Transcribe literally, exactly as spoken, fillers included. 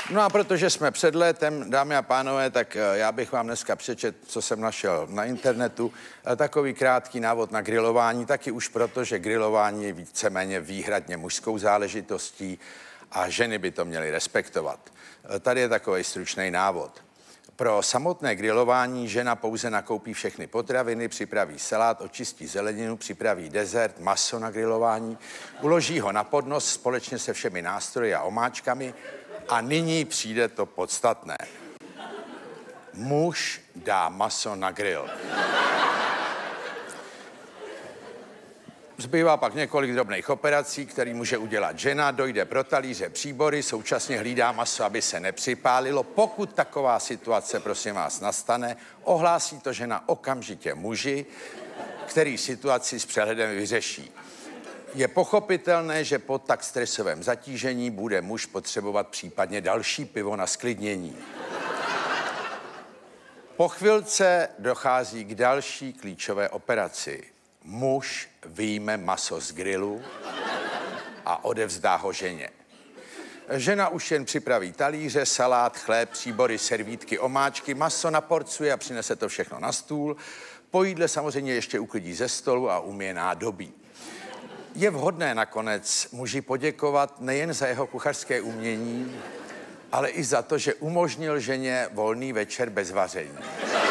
No a protože jsme před létem, dámy a pánové, tak já bych vám dneska přečet, co jsem našel na internetu, takový krátký návod na grilování, taky už proto, že grilování je víceméně výhradně mužskou záležitostí a ženy by to měly respektovat. Tady je takový stručný návod. Pro samotné grilování žena pouze nakoupí všechny potraviny, připraví salát, očistí zeleninu, připraví dezert, maso na grilování, uloží ho na podnos společně se všemi nástroji a omáčkami a nyní přijde to podstatné. Muž dá maso na grill. Zbývá pak několik drobných operací, které může udělat žena, dojde pro talíře příbory, současně hlídá maso, aby se nepřipálilo. Pokud taková situace, prosím vás, nastane, ohlásí to žena okamžitě muži, který situaci s přehledem vyřeší. Je pochopitelné, že po tak stresovém zatížení bude muž potřebovat případně další pivo na sklidnění. Po chvilce dochází k další klíčové operaci. Muž vyjme maso z grilu a odevzdá ho ženě. Žena už jen připraví talíře, salát, chléb, příbory, servítky, omáčky, maso naporcuje a přinese to všechno na stůl. Po jídle samozřejmě ještě uklidí ze stolu a umyje nádobí. Je vhodné nakonec muži poděkovat nejen za jeho kuchařské umění, ale i za to, že umožnil ženě volný večer bez vaření.